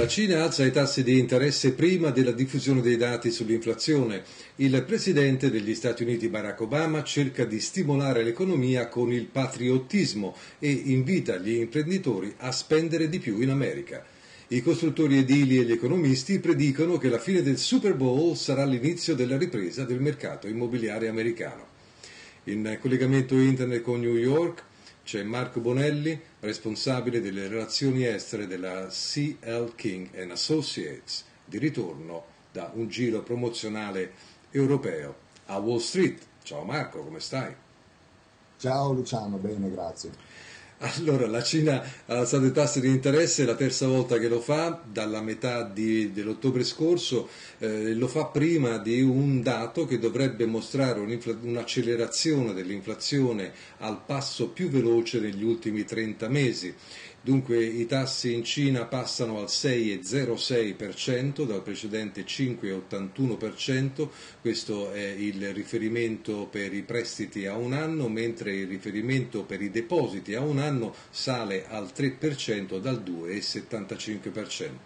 La Cina alza i tassi di interesse prima della diffusione dei dati sull'inflazione. Il presidente degli Stati Uniti Barack Obama cerca di stimolare l'economia con il patriottismo e invita gli imprenditori a spendere di più in America. I costruttori edili e gli economisti predicono che la fine del Super Bowl sarà l'inizio della ripresa del mercato immobiliare americano. In collegamento internet con New York c'è Marco Bonelli, responsabile delle relazioni estere della C.L. King & Associates, di ritorno da un giro promozionale europeo a Wall Street. Ciao Marco, come stai? Ciao Luciano, bene, grazie. Allora, la Cina ha alzato i tassi di interesse, è la terza volta che lo fa, dalla metà dell'ottobre scorso, lo fa prima di un dato che dovrebbe mostrare un'accelerazione dell'inflazione al passo più veloce negli ultimi 30 mesi. Dunque i tassi in Cina passano al 6,06% dal precedente 5,81%, questo è il riferimento per i prestiti a un anno, mentre il riferimento per i depositi a un anno sale al 3% dal 2,75%.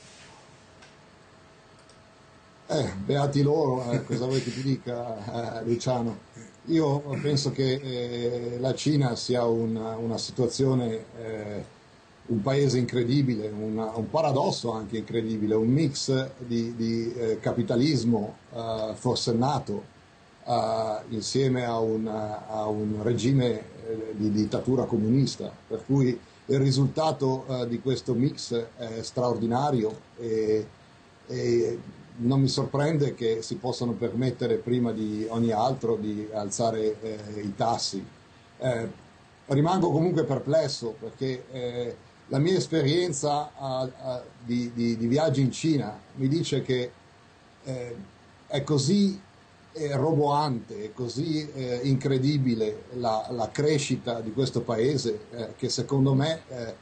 Beati loro, cosa vuoi che ti dica, Luciano? Io penso che la Cina sia una situazione, un paese incredibile, un paradosso anche incredibile, un mix di capitalismo forsennato insieme a un regime di dittatura comunista, per cui il risultato di questo mix è straordinario e non mi sorprende che si possano permettere prima di ogni altro di alzare i tassi. Rimango comunque perplesso perché la mia esperienza di viaggi in Cina mi dice che è così roboante, è così incredibile la crescita di questo paese che secondo me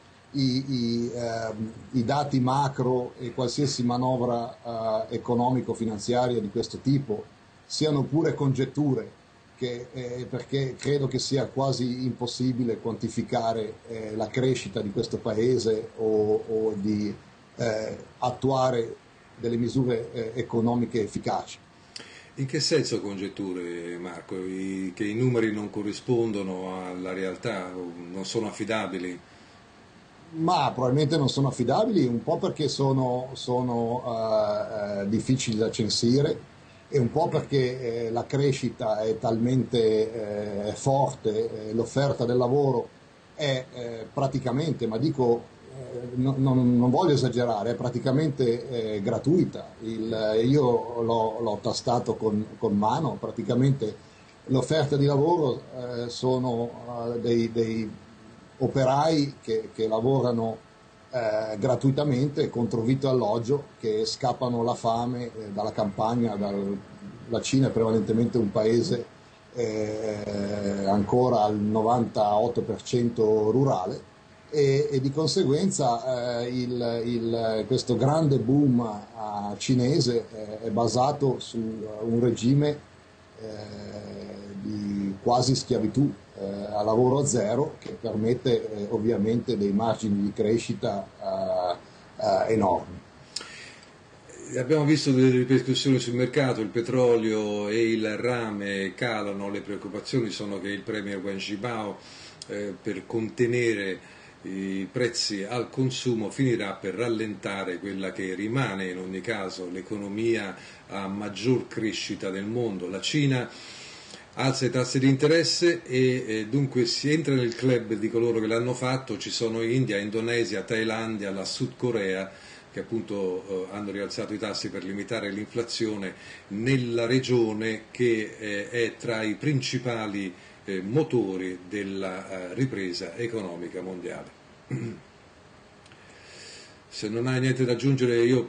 i dati macro e qualsiasi manovra economico-finanziaria di questo tipo siano pure congetture perché credo che sia quasi impossibile quantificare la crescita di questo paese o di attuare delle misure economiche efficaci. In che senso congetture, Marco? Che i numeri non corrispondono alla realtà, non sono affidabili? Ma probabilmente non sono affidabili, un po' perché sono difficili da censire e un po' perché la crescita è talmente forte, l'offerta del lavoro è praticamente, ma dico, non voglio esagerare, è praticamente gratuita. Io l'ho tastato con mano, praticamente l'offerta di lavoro sono dei operai che lavorano gratuitamente contro vitto e alloggio, che scappano la fame dalla campagna. La Cina è prevalentemente un paese ancora al 98% rurale e di conseguenza questo grande boom cinese è basato su un regime di quasi schiavitù a lavoro zero che permette ovviamente dei margini di crescita enormi. Abbiamo visto delle ripercussioni sul mercato, il petrolio e il rame calano, le preoccupazioni sono che il premier Wen Jiabao per contenere i prezzi al consumo finirà per rallentare quella che rimane in ogni caso l'economia a maggior crescita del mondo. La Cina alza i tassi di interesse e dunque si entra nel club di coloro che l'hanno fatto. Ci sono India, Indonesia, Thailandia, la Sud Corea che appunto hanno rialzato i tassi per limitare l'inflazione nella regione che è tra i principali motori della ripresa economica mondiale. Se non hai niente da aggiungere io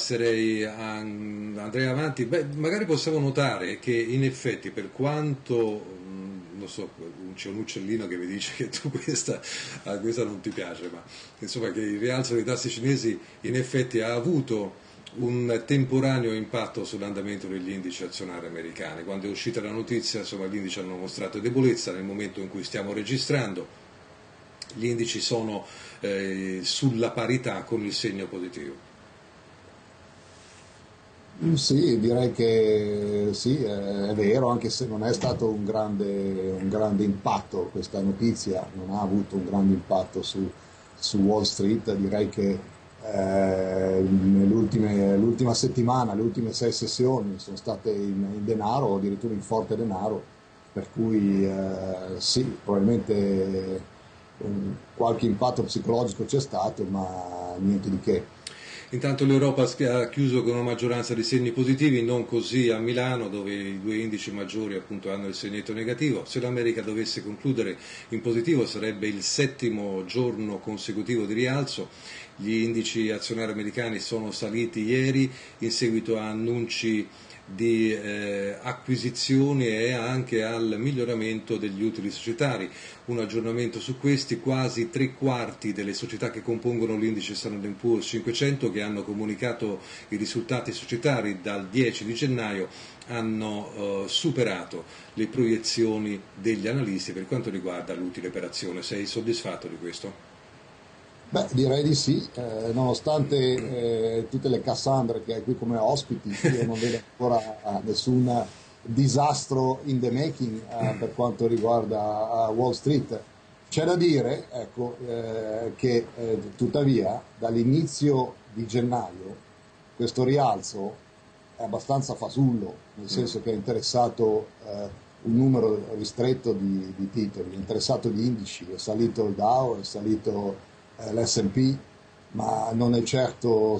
andrei avanti. Magari possiamo notare che in effetti per quanto non so, c'è un uccellino che mi dice che tu questa non ti piace, ma insomma che il rialzo dei tassi cinesi in effetti ha avuto un temporaneo impatto sull'andamento degli indici azionari americani. Quando è uscita la notizia, insomma, gli indici hanno mostrato debolezza. Nel momento in cui stiamo registrando gli indici sono sulla parità con il segno positivo. Sì, direi che sì, è vero, anche se non è stato un grande impatto questa notizia, non ha avuto un grande impatto su Wall Street, direi che l'ultima settimana, le ultime 6 sessioni sono state in denaro, o addirittura in forte denaro, per cui sì, probabilmente qualche impatto psicologico c'è stato, ma niente di che. Intanto l'Europa ha chiuso con una maggioranza di segni positivi, non così a Milano dove i due indici maggiori appunto hanno il segnetto negativo. Se l'America dovesse concludere in positivo sarebbe il settimo giorno consecutivo di rialzo. Gli indici azionari americani sono saliti ieri in seguito a annunci di acquisizioni e anche al miglioramento degli utili societari. Un aggiornamento su questi: quasi tre quarti delle società che compongono l'indice Standard & Poor's 500 che hanno comunicato i risultati societari dal 10 di gennaio hanno superato le proiezioni degli analisti per quanto riguarda l'utile per azione. Sei soddisfatto di questo? Beh, direi di sì, nonostante tutte le Cassandre che hai qui come ospiti, io non vedo ancora nessun disastro in the making per quanto riguarda Wall Street. C'è da dire, ecco, che tuttavia dall'inizio di gennaio questo rialzo è abbastanza fasullo, nel senso che è interessato un numero ristretto di titoli, è interessato di indici, è salito il Dow, è salito l'S&P, ma non è certo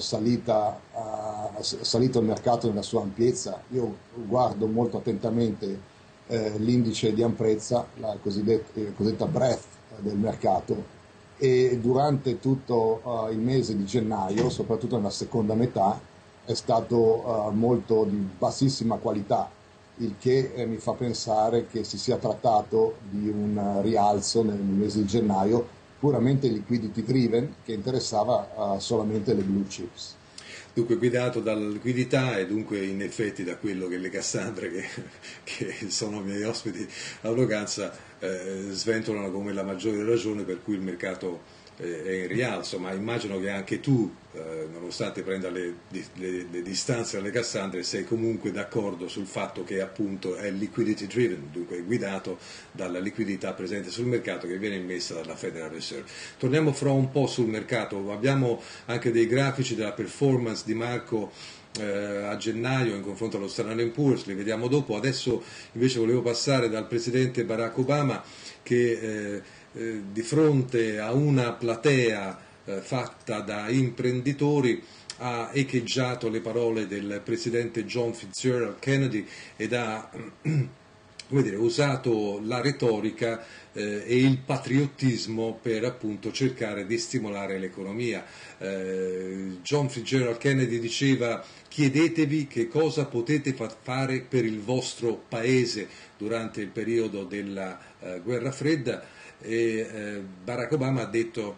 salito il mercato nella sua ampiezza. Io guardo molto attentamente l'indice di amprezza, la cosiddetta breadth del mercato, e durante tutto il mese di gennaio, soprattutto nella seconda metà, è stato molto di bassissima qualità, il che mi fa pensare che si sia trattato di un rialzo nel mese di gennaio puramente liquidity driven che interessava solamente le blue chips. Dunque guidato dalla liquidità e dunque in effetti da quello che le Cassandre che sono miei ospiti a Loganza sventolano come la maggiore ragione per cui il mercato è in rialzo, ma immagino che anche tu, nonostante prenda le distanze dalle Cassandre, sei comunque d'accordo sul fatto che appunto è liquidity driven, dunque è guidato dalla liquidità presente sul mercato che viene immessa dalla Federal Reserve. Torniamo fra un po' sul mercato, abbiamo anche dei grafici della performance di Marco a gennaio in confronto allo Standard & Poor's, li vediamo dopo. Adesso invece volevo passare dal presidente Barack Obama che di fronte a una platea fatta da imprenditori ha echeggiato le parole del presidente John Fitzgerald Kennedy ed ha come dire, usato la retorica e il patriottismo per appunto cercare di stimolare l'economia. John Fitzgerald Kennedy diceva: chiedetevi che cosa potete fare per il vostro paese durante il periodo della guerra fredda, e Barack Obama ha detto: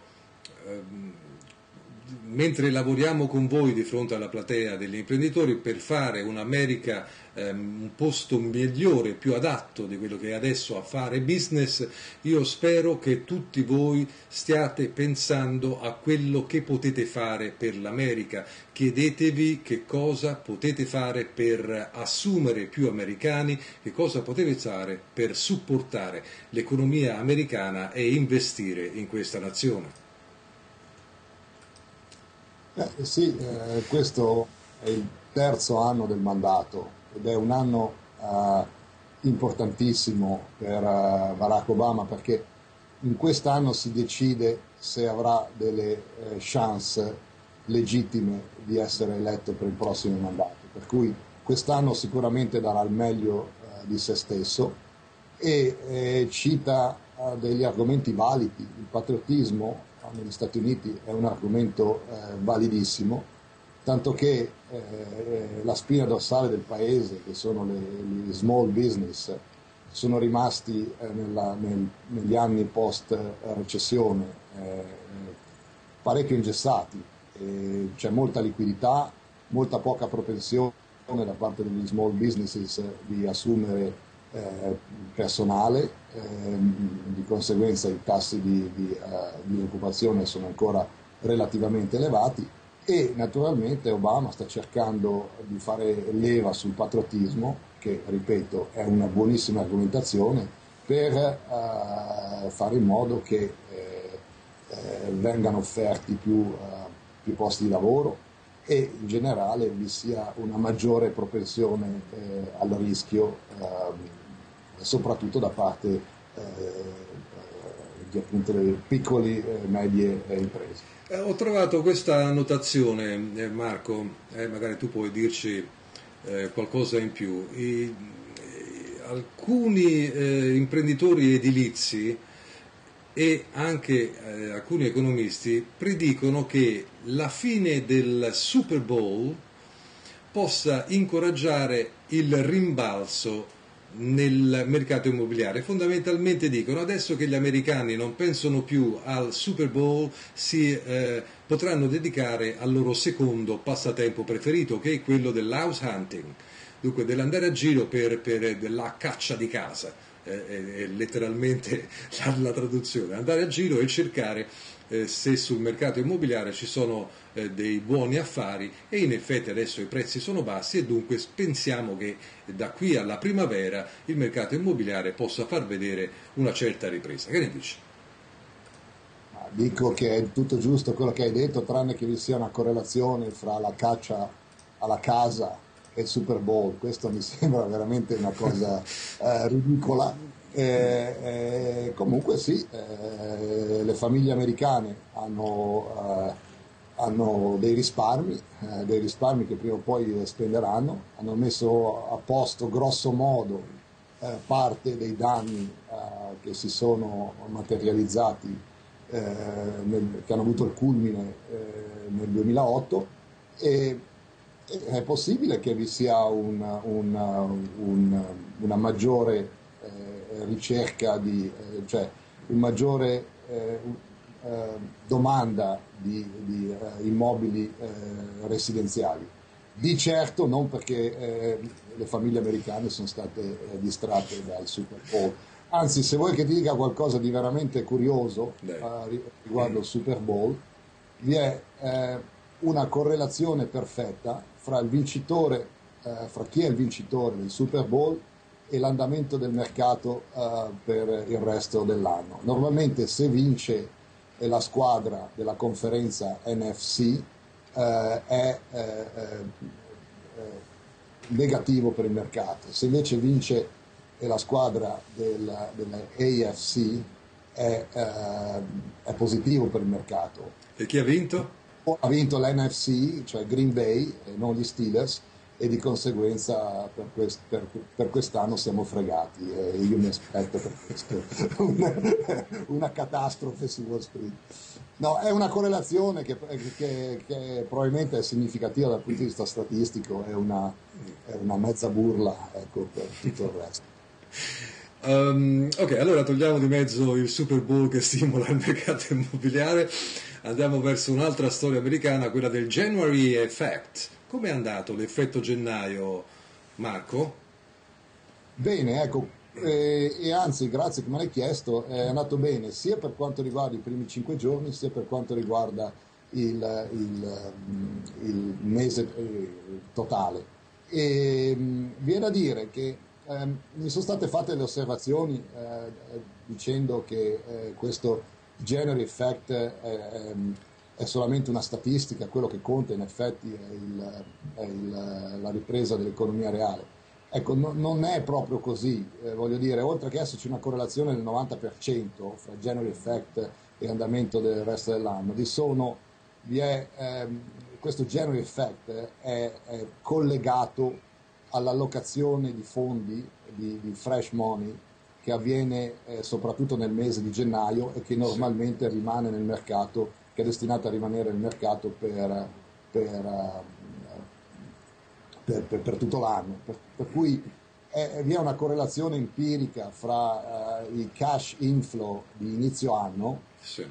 mentre lavoriamo con voi di fronte alla platea degli imprenditori per fare un'America un posto migliore, più adatto di quello che è adesso a fare business, io spero che tutti voi stiate pensando a quello che potete fare per l'America. Chiedetevi che cosa potete fare per assumere più americani, che cosa potete fare per supportare l'economia americana e investire in questa nazione. Sì, questo è il terzo anno del mandato ed è un anno importantissimo per Barack Obama perché in quest'anno si decide se avrà delle chance legittime di essere eletto per il prossimo mandato. Per cui quest'anno sicuramente darà il meglio di se stesso e cita degli argomenti validi. Il patriottismo negli Stati Uniti è un argomento validissimo, tanto che la spina dorsale del paese, che sono gli small business, sono rimasti negli anni post-recessione parecchio ingessati. C'è molta liquidità, molta poca propensione da parte degli small businesses di assumere personale, di conseguenza i tassi di occupazione sono ancora relativamente elevati E naturalmente Obama sta cercando di fare leva sul patriottismo, che ripeto è una buonissima argomentazione, per fare in modo che vengano offerti più posti di lavoro e in generale vi sia una maggiore propensione al rischio, soprattutto da parte appunto delle piccole e medie imprese. Ho trovato questa annotazione, Marco, magari tu puoi dirci qualcosa in più. Alcuni imprenditori edilizi e anche alcuni economisti predicono che la fine del Super Bowl possa incoraggiare il rimbalzo nel mercato immobiliare. Fondamentalmente dicono adesso che gli americani non pensano più al Super Bowl si potranno dedicare al loro secondo passatempo preferito, che è quello dell'house hunting, dunque dell'andare a giro per la caccia di casa, è letteralmente la traduzione, andare a giro e cercare se sul mercato immobiliare ci sono dei buoni affari, e in effetti adesso i prezzi sono bassi e dunque pensiamo che da qui alla primavera il mercato immobiliare possa far vedere una certa ripresa. Che ne dici? Dico che è tutto giusto quello che hai detto, tranne che vi sia una correlazione fra la caccia alla casa e il Super Bowl. Questo mi sembra veramente una cosa ridicola. Comunque sì, le famiglie americane hanno dei risparmi che prima o poi spenderanno, hanno messo a posto grosso modo parte dei danni che si sono materializzati, che hanno avuto il culmine nel 2008, e è possibile che vi sia una maggiore ricerca cioè un maggiore domanda di immobili residenziali. Di certo non perché le famiglie americane sono state distratte dal Super Bowl. Anzi, se vuoi che ti dica qualcosa di veramente curioso riguardo il Super Bowl, vi è una correlazione perfetta fra il vincitore, fra chi è il vincitore del Super Bowl e l'andamento del mercato per il resto dell'anno. Normalmente se vince la squadra della conferenza NFC è negativo per il mercato, se invece vince la squadra della AFC è positivo per il mercato. E chi ha vinto? Ha vinto l'NFC, cioè Green Bay, e non gli Steelers, e di conseguenza per quest'anno siamo fregati, e io mi aspetto per questo una catastrofe su Wall Street. No, è una correlazione che probabilmente è significativa dal punto di vista statistico, è una mezza burla, ecco, per tutto il resto. Ok, allora togliamo di mezzo il Super Bowl che stimola il mercato immobiliare, andiamo verso un'altra storia americana, quella del January Effect. Come è andato l'effetto gennaio, Marco? Bene, ecco, e anzi, grazie che me l'hai chiesto, è andato bene sia per quanto riguarda i primi 5 giorni, sia per quanto riguarda il mese totale. E viene da dire che mi sono state fatte le osservazioni dicendo che questo January Effect è solamente una statistica, quello che conta in effetti è la ripresa dell'economia reale. Ecco, non è proprio così, voglio dire, oltre che esserci una correlazione del 90% fra January Effect e andamento del resto dell'anno, questo January Effect è collegato all'allocazione di fondi, di fresh money, che avviene soprattutto nel mese di gennaio e che normalmente rimane nel mercato, che è destinato a rimanere nel mercato per tutto l'anno. Per cui vi è una correlazione empirica fra i cash inflow di inizio anno Sì.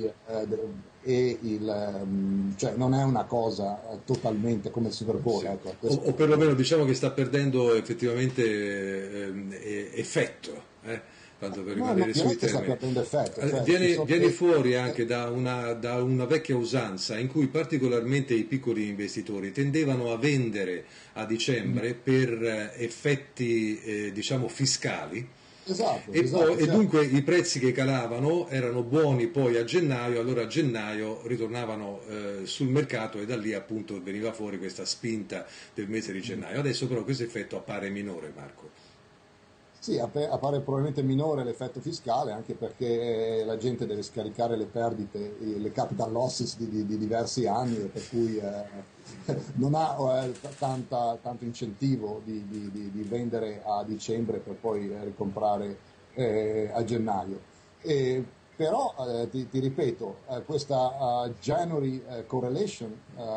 cioè non è una cosa totalmente come il Super Bowl. Sì. Ecco, O perlomeno diciamo che sta perdendo effettivamente effetto. tanto per No, non rimanere sui direi che sta termini. prendendo effetto, cioè, Viene fuori anche da una vecchia usanza in cui particolarmente i piccoli investitori tendevano a vendere a dicembre per effetti diciamo fiscali esatto, e, esatto, e certo. dunque i prezzi che calavano erano buoni poi a gennaio, allora a gennaio ritornavano sul mercato e da lì appunto veniva fuori questa spinta del mese di gennaio. Adesso però questo effetto appare minore, Marco. Sì, appare probabilmente minore l'effetto fiscale anche perché la gente deve scaricare le perdite, le capital losses di diversi anni, e per cui non ha tanto incentivo di vendere a dicembre per poi ricomprare a gennaio. E, però ti ripeto, questa January correlation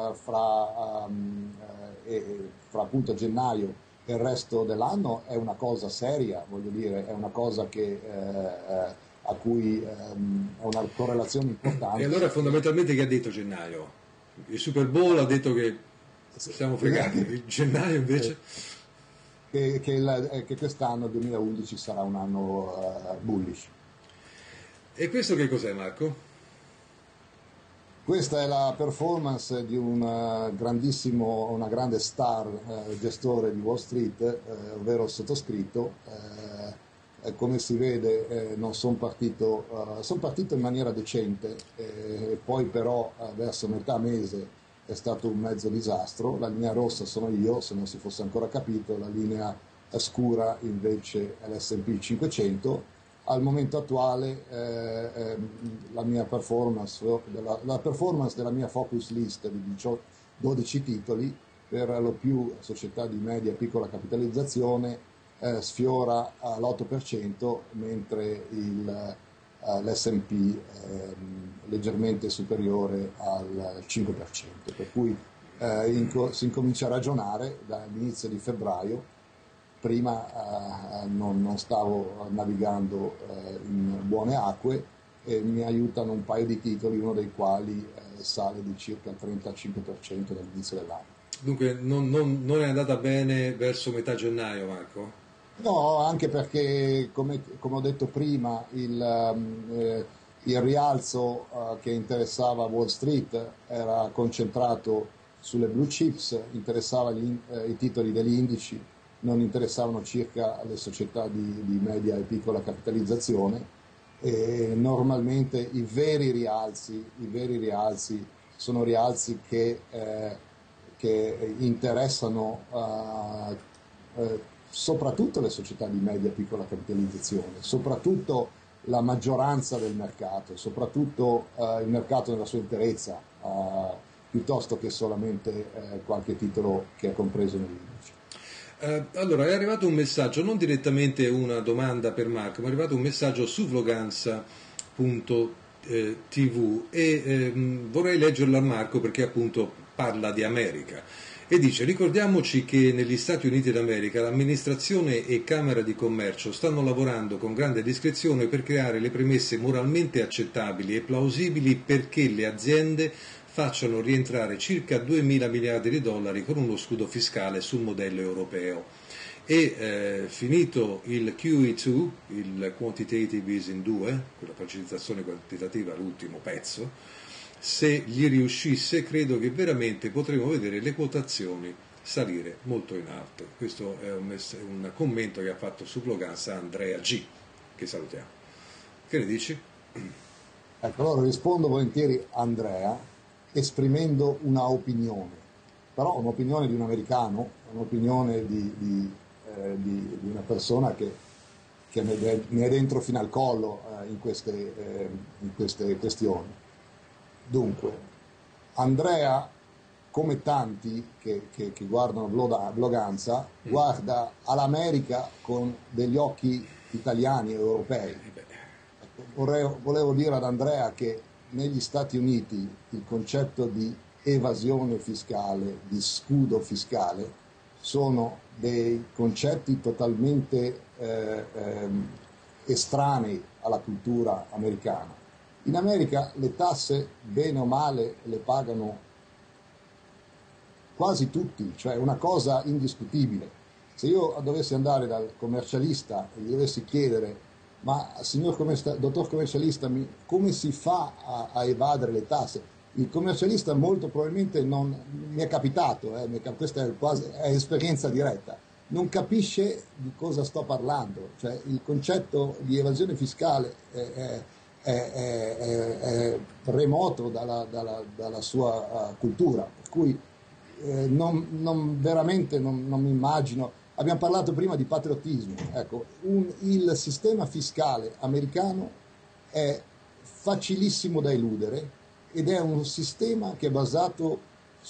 fra appunto gennaio e il resto dell'anno è una cosa seria, voglio dire, è una cosa a cui è una correlazione E importante. allora fondamentalmente che ha detto gennaio? Il Super Bowl ha detto che siamo fregati, il gennaio che, invece? che quest'anno, 2011, sarà un anno bullish. E questo che cos'è, Marco? Questa è la performance di un una grande star gestore di Wall Street, ovvero il sottoscritto. Come si vede, non son partito in maniera decente, poi però verso metà mese è stato un mezzo disastro. La linea rossa sono io, se non si fosse ancora capito, la linea scura invece è l'S&P 500. Al momento attuale la mia performance, la performance della mia focus list di 12 titoli, per lo più società di media e piccola capitalizzazione, sfiora l'8%, mentre l'S&P è leggermente superiore al 5%, per cui si incomincia a ragionare dall'inizio di febbraio. Prima non stavo navigando in buone acque e mi aiutano un paio di titoli, uno dei quali sale di circa il 35% dall'inizio dell'anno. Dunque non è andata bene verso metà gennaio, Marco? No, anche perché, come ho detto prima, il rialzo che interessava Wall Street era concentrato sulle blue chips, interessava i titoli degli indici, non interessavano circa le società di media e piccola capitalizzazione, e normalmente i veri rialzi sono rialzi che interessano soprattutto le società di media e piccola capitalizzazione, soprattutto la maggioranza del mercato, soprattutto il mercato nella sua interezza, piuttosto che solamente qualche titolo che è compreso nell'indice. Allora, è arrivato un messaggio, non direttamente una domanda per Marco, ma è arrivato un messaggio su vloganza.tv e vorrei leggerlo a Marco perché appunto parla di America. E dice, ricordiamoci che negli Stati Uniti d'America l'amministrazione e Camera di Commercio stanno lavorando con grande discrezione per creare le premesse moralmente accettabili e plausibili perché le aziende facciano rientrare circa 2.000 miliardi di dollari con uno scudo fiscale sul modello europeo. E finito il QE2, il Quantitative Easing 2, quella facilitazione quantitativa, l'ultimo pezzo, se gli riuscisse credo che veramente potremo vedere le quotazioni salire molto in alto. Questo è un commento che ha fatto su Bloganza Andrea G, che salutiamo. Che ne dici? Ecco, allora rispondo volentieri a Andrea esprimendo una opinione, però un'opinione di un americano, un'opinione di una persona che ne è dentro fino al collo in queste questioni. Dunque, Andrea, come tanti che guardano Bloganza, guarda all'America con degli occhi italiani e europei. Ecco, volevo dire ad Andrea che negli Stati Uniti il concetto di evasione fiscale, di scudo fiscale, sono dei concetti totalmente estranei alla cultura americana. In America le tasse, bene o male, le pagano quasi tutti, cioè una cosa indiscutibile. Se io dovessi andare dal commercialista e gli dovessi chiedere ma signor dottor commercialista, come si fa a evadere le tasse? Il commercialista molto probabilmente non mi è capitato, questa è esperienza diretta, non capisce di cosa sto parlando, cioè il concetto di evasione fiscale è remoto dalla sua cultura, per cui veramente non mi immagino. Abbiamo parlato prima di patriottismo, ecco, il sistema fiscale americano è facilissimo da eludere ed è un sistema che è basato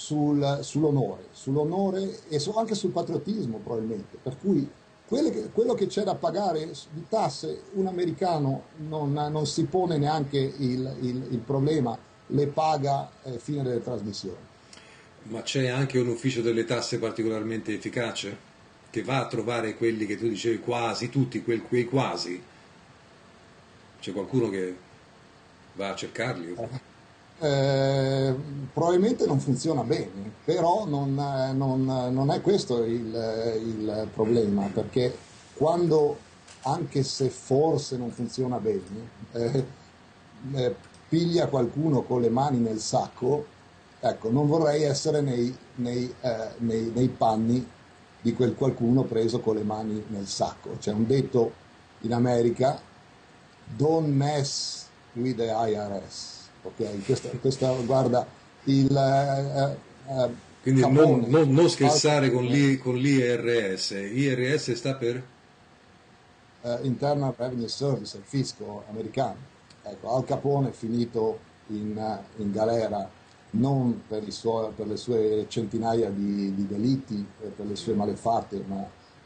sull'onore e anche sul patriottismo probabilmente, per cui quello che c'è da pagare di tasse un americano non si pone neanche il problema, le paga fine delle trasmissioni. Ma c'è anche un ufficio delle tasse particolarmente efficace che va a trovare quelli che tu dicevi quasi, tutti quei quasi. C'è qualcuno che va a cercarli? Probabilmente non funziona bene, però non è questo il problema, perché quando, anche se forse non funziona bene, eh, piglia qualcuno con le mani nel sacco, ecco, non vorrei essere nei panni di quel qualcuno preso con le mani nel sacco. C'è un detto in America: don't mess with the IRS. Ok, questa guarda il Quindi Capone, non scherzare con l'IRS. IRS sta per? Internal Revenue Service, il fisco americano. Ecco, Al Capone è finito in galera non per le sue centinaia di delitti, per le sue malefatte, ma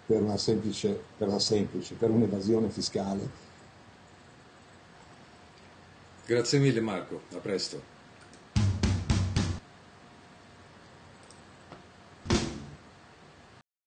per un'evasione fiscale. Grazie mille Marco, a presto.